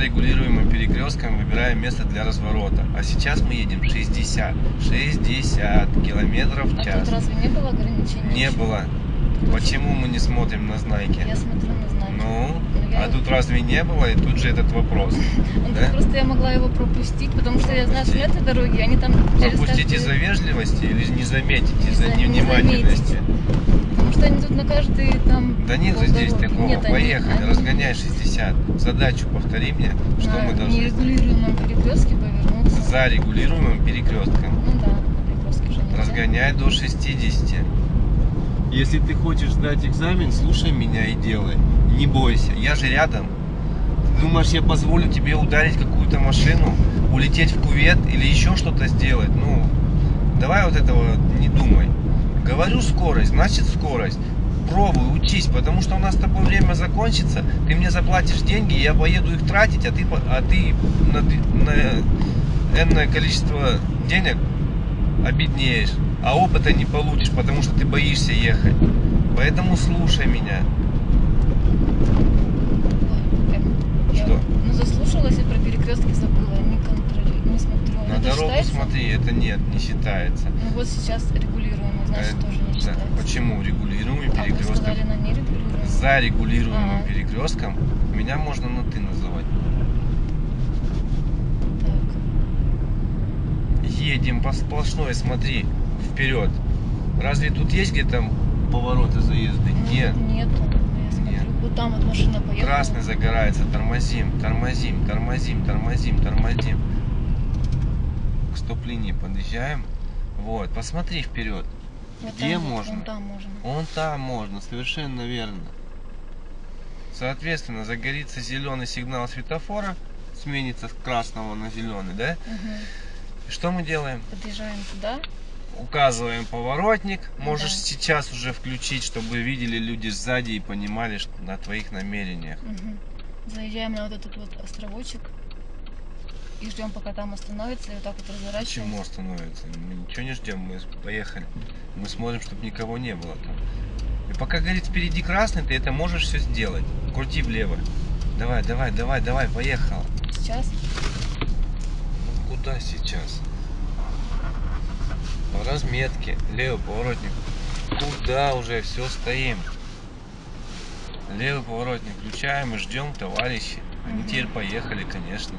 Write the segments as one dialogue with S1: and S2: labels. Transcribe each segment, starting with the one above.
S1: регулируемым перекрестком выбираем место для разворота. А сейчас мы едем 60 километров в час.
S2: А тут разве не было ограничений?
S1: Не было. Почему мы не смотрим на знаки?
S2: Я смотрю на знаки.
S1: Ну, а тут разве не было? И тут же этот вопрос.
S2: Да? Просто я могла его пропустить, потому что я знаю, что этой дороги, они там через
S1: пропустить из-за вежливости или не заметить из-за невнимательности?
S2: Потому что они тут на каждый там...
S1: Да нет же здесь такого.
S2: Нет,
S1: поехали, разгоняй 60. Задачу повтори мне, что мы должны...
S2: На нерегулируемом перекрестке повернуться.
S1: За регулируемым перекрестком.
S2: Ну да, на перекрестке же нельзя.
S1: Разгоняй до 60. Если ты хочешь сдать экзамен, слушай меня и делай. Не бойся, я же рядом. Ты думаешь, я позволю тебе ударить какую-то машину, улететь в кювет или еще что-то сделать? Ну, давай вот этого не думай. Говорю скорость, значит скорость. Пробуй, учись, потому что у нас с тобой время закончится. Ты мне заплатишь деньги, я поеду их тратить, а ты на энное количество денег обеднеешь. А опыта не получишь, потому что ты боишься ехать. Поэтому слушай меня. Что?
S2: Ну заслушалась и про перекрестки забыла, не контролирую, не смотрю.
S1: На дорогу считается? Смотри, это нет, не считается.
S2: Ну вот сейчас регулируемый, значит тоже не считается.
S1: Почему регулируемый перекресток?
S2: Вы сказали на нерегулируемый.
S1: За регулируемым перекрестком меня можно на ты называть. Так. Едем по сплошной, смотри, вперед. Разве тут есть где-то повороты, заезды? Нет.
S2: Нету. Нет. Вот там вот машина поехала.
S1: Красный загорается, тормозим, тормозим, тормозим, тормозим, тормозим. К стоп-линии подъезжаем. Вот, посмотри вперед.
S2: Вот
S1: где
S2: там,
S1: можно?
S2: Вон там можно.
S1: Вон там можно, совершенно верно. Соответственно, загорится зеленый сигнал светофора, сменится с красного на зеленый, да? И что мы делаем?
S2: Подъезжаем туда.
S1: Указываем поворотник. Можешь сейчас уже включить, чтобы видели люди сзади и понимали, что на твоих намерениях.
S2: Заезжаем на вот этот вот островочек и ждем, пока там остановится, и вот так вот разворачиваемся.
S1: Почему остановится? Мы ничего не ждем, мы поехали. Мы смотрим, чтобы никого не было там. И пока горит впереди красный, ты это можешь все сделать. Крути влево. Давай, давай, давай, давай, поехала.
S2: Сейчас?
S1: Ну, куда сейчас? По разметке. Левый поворотник. Куда уже? Все, стоим. Левый поворотник включаем и ждем товарищей. Они теперь поехали, конечно.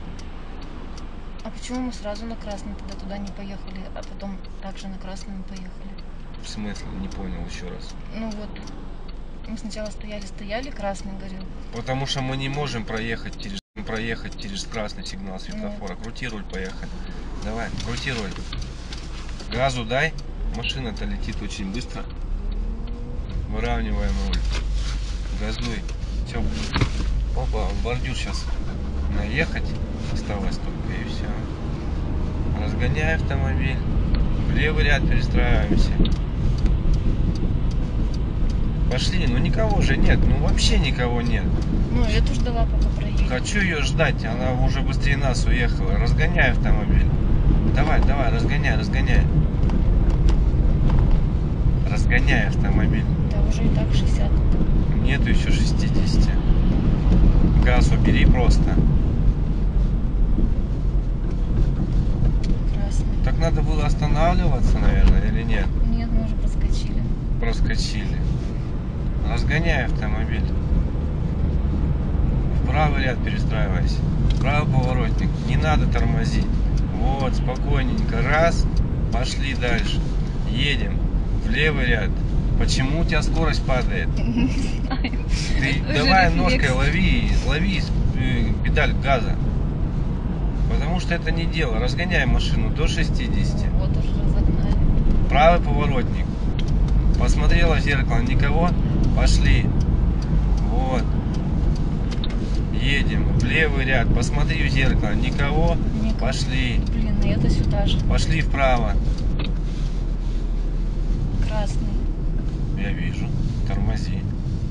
S2: А почему мы сразу на красный тогда туда не поехали, а потом также на красный мы поехали?
S1: В смысле? Не понял еще раз.
S2: Ну вот, мы сначала стояли, красный горел.
S1: Потому что мы не можем проехать через красный сигнал светофора. Крути руль, поехали. Давай, крути руль. Газу дай. Машина-то летит очень быстро. Выравниваем руль. Газуй. Все. Опа, в бордюр сейчас наехать. Осталось только и все. Разгоняй автомобиль. В левый ряд перестраиваемся. Пошли, ну никого же нет. Ну вообще никого нет.
S2: Ну, я тоже ждала, пока проедет.
S1: Хочу ее ждать, она уже быстрее нас уехала. Разгоняй автомобиль. Давай, давай, разгоняй, разгоняй. Разгоняй автомобиль.
S2: Да, уже и так 60.
S1: Нету еще 60. Газ убери просто.
S2: Красный.
S1: Так надо было останавливаться, наверное, или нет?
S2: Нет, мы уже проскочили.
S1: Проскочили. Разгоняй автомобиль. В правый ряд перестраивайся. Правый поворотник. Не надо тормозить. Вот, спокойненько. Раз. Пошли дальше. Едем. В левый ряд. Почему у тебя скорость падает? Ты давай ножкой лови педаль газа. Потому что это не дело. Разгоняй машину до 60.
S2: Вот уже разогнали.
S1: Правый поворотник. Посмотрела в зеркало, никого. Пошли. Вот. Едем в левый ряд. Посмотри в зеркало, никого. Пошли.
S2: Блин, и это сюда же.
S1: Пошли вправо.
S2: Красный.
S1: Я вижу. Тормози.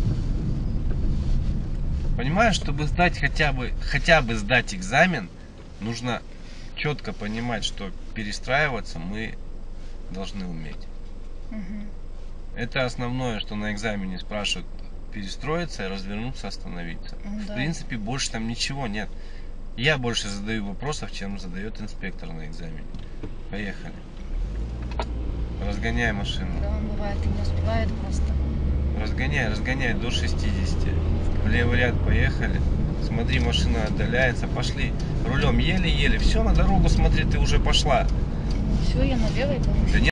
S1: Понимаешь, чтобы сдать хотя бы сдать экзамен, нужно четко понимать, что перестраиваться мы должны уметь. Это основное, что на экзамене спрашивают перестроиться, развернуться, остановиться.
S2: Ну
S1: В
S2: да.
S1: принципе, больше там ничего нет. Я больше задаю вопросов, чем задает инспектор на экзамене. Поехали. Разгоняй машину.
S2: Да, он бывает и не успевает просто.
S1: Разгоняй, разгоняй до 60. В левый ряд поехали. Смотри, машина отдаляется. Пошли. Рулем еле-еле. Все, на дорогу смотри, ты уже пошла.
S2: Все, я налево иду.
S1: Да не